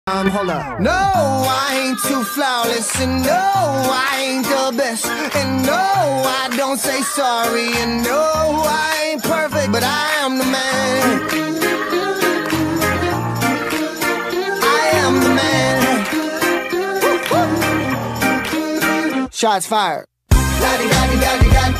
Hold up. No, I ain't too flawless, and no, I ain't the best, and no, I don't say sorry, and no, I ain't perfect, but I am the man. I am the man. Shots fired. La-di-da-di-da-di-da.